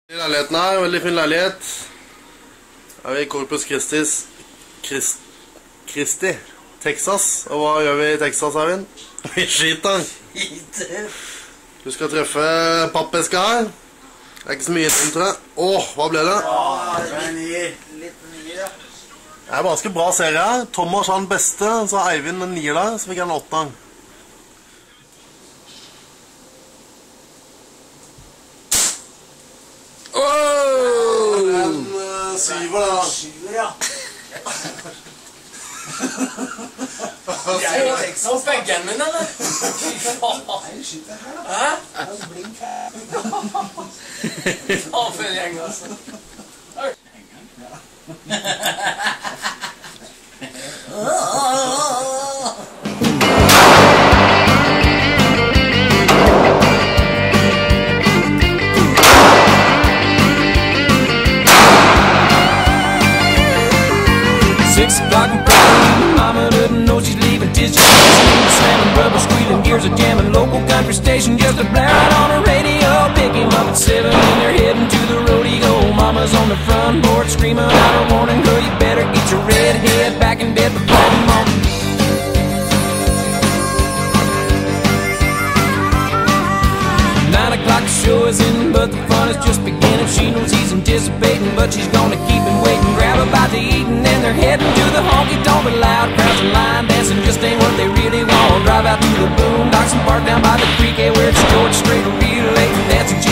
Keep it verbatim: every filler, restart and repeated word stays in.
Leiligheten her, veldig fin leilighet. Her er vi i Corpus Christis, Christ, Christi, Texas. Og hva gjør vi i Texas, Eivind? Vi skyter. Du skal treffe pappeska her. Det er ikke så mye inn, tror jeg. Åh, hva ble det? Åh, det er nier. Litt nier, ja. Det er en ganske bra serie her. Thomas har den beste, så har Eivind den nier der, så fikk han åtte. Åh! Den uh, syver da. Syver, ja. Jeg er jo Texas. Beggen min, eller? Fy faen. Nei, skyt deg her, da. Hæ? Det er blink her. Faen for en gjeng, altså. Six o'clock in Friday, mama doesn't know she's leaving till she's slamming, rubber squealing, gears are jamming, local country station just a blare out on the radio. Pick him up at seven and they're heading to the rodeo. Mama's on the front porch screaming out her warning, girl, you better get your red head back in bed before the morning. Nine o'clock the show is in, but the fun is just beginning. She knows he's anticipating, but she's gonna keep him waiting. Grab a bite to eating, and they're heading to the honky-tonk with loud crowds and line dancing. Just ain't what they really want. Drive out to the boondocks and park down by the creek, eh, where it's George Strait, real late and dancing.